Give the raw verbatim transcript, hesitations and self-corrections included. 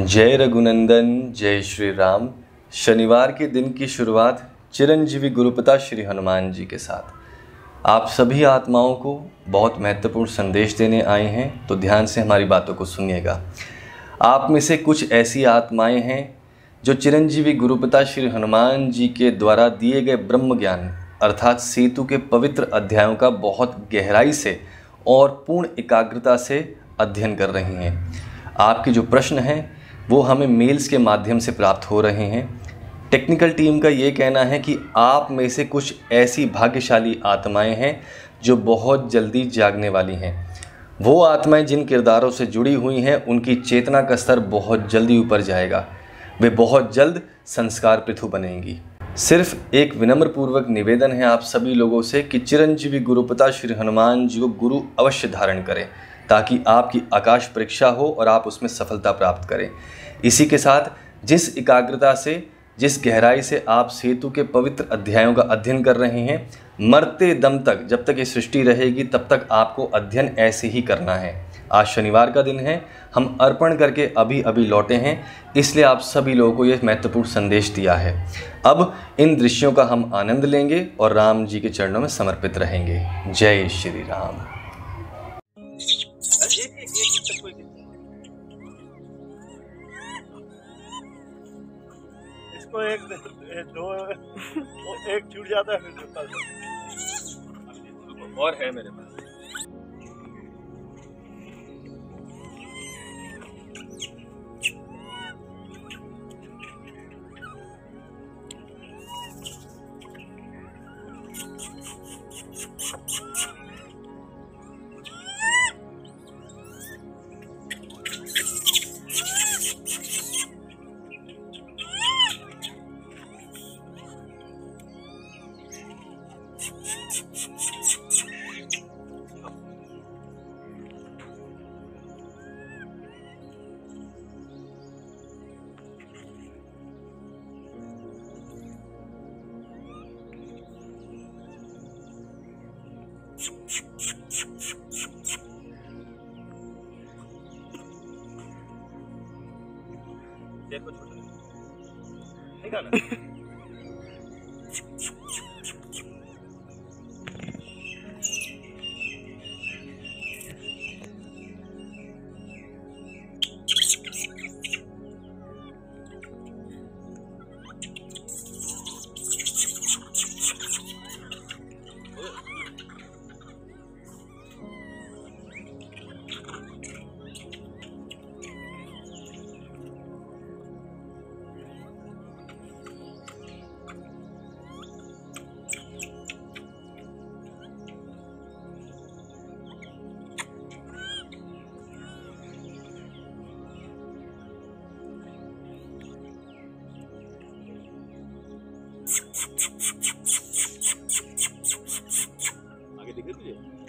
जय रघुनंदन, जय श्री राम। शनिवार के दिन की शुरुआत चिरंजीवी गुरुपिता श्री हनुमान जी के साथ। आप सभी आत्माओं को बहुत महत्वपूर्ण संदेश देने आए हैं, तो ध्यान से हमारी बातों को सुनिएगा। आप में से कुछ ऐसी आत्माएं हैं जो चिरंजीवी गुरुपिता श्री हनुमान जी के द्वारा दिए गए ब्रह्म ज्ञान अर्थात सेतु के पवित्र अध्यायों का बहुत गहराई से और पूर्ण एकाग्रता से अध्ययन कर रही हैं। आपके जो प्रश्न हैं वो हमें मेल्स के माध्यम से प्राप्त हो रहे हैं। टेक्निकल टीम का ये कहना है कि आप में से कुछ ऐसी भाग्यशाली आत्माएं हैं जो बहुत जल्दी जागने वाली हैं। वो आत्माएं जिन किरदारों से जुड़ी हुई हैं उनकी चेतना का स्तर बहुत जल्दी ऊपर जाएगा। वे बहुत जल्द संस्कार पृथु बनेंगी। सिर्फ एक विनम्र पूर्वक निवेदन है आप सभी लोगों से कि चिरंजीवी गुरुपिता श्री हनुमान जी को गुरु अवश्य धारण करें, ताकि आपकी आकाश परीक्षा हो और आप उसमें सफलता प्राप्त करें। इसी के साथ जिस एकाग्रता से, जिस गहराई से आप सेतु के पवित्र अध्यायों का अध्ययन कर रहे हैं, मरते दम तक, जब तक ये सृष्टि रहेगी तब तक आपको अध्ययन ऐसे ही करना है। आज शनिवार का दिन है, हम अर्पण करके अभी अभी लौटे हैं, इसलिए आप सभी लोगों को ये महत्वपूर्ण संदेश दिया है। अब इन दृश्यों का हम आनंद लेंगे और राम जी के चरणों में समर्पित रहेंगे। जय श्री राम। इसको एक दो एक छूट जाता है फिर और है मेरे पास। देखो छोटा ठीक है ना। आगे दिख रही है।